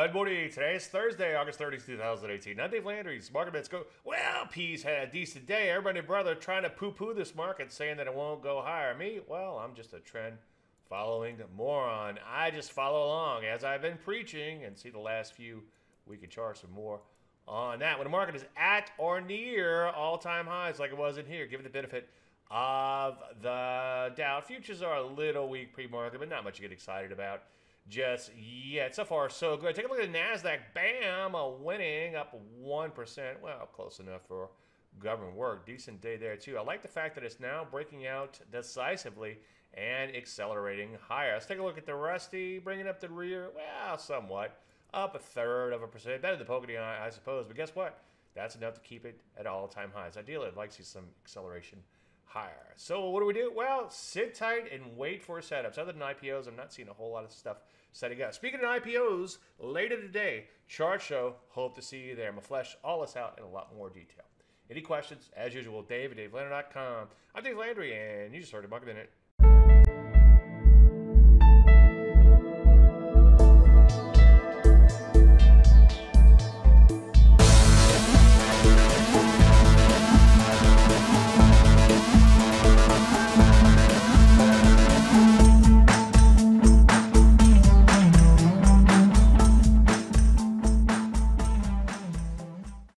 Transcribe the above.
Good morning. Today is Thursday, August 30th, 2018. I'm Dave Landry's Market Bets Go. Well, P's had a decent day. Everybody and brother trying to poo-poo this market, saying that it won't go higher. Me, well, I'm just a trend following moron. I just follow along as I've been preaching and see the last few weekly charts and more on that. When the market is at or near all-time highs like it was in here, give it the benefit of the doubt. Futures are a little weak pre-market, but not much to get excited about just yet. So far, so good. Take a look at the NASDAQ. Bam! Winning up 1%. Well, close enough for government work. Decent day there, too. I like the fact that it's now breaking out decisively and accelerating higher. Let's take a look at the Rusty. Bringing up the rear. Well, somewhat. Up 1/3%. Better than the polka dot, I suppose. But guess what? That's enough to keep it at all-time highs. Ideally, I'd like to see some acceleration higher. So what do we do? Well, sit tight and wait for setups. Other than IPOs, I'm not seeing a whole lot of stuff setting up. Speaking of IPOs, later today, chart show. Hope to see you there. I'm going to flesh all this out in a lot more detail. Any questions? As usual, Dave at DaveLandry.com. I'm Dave Landry, and you just heard a Market Minute.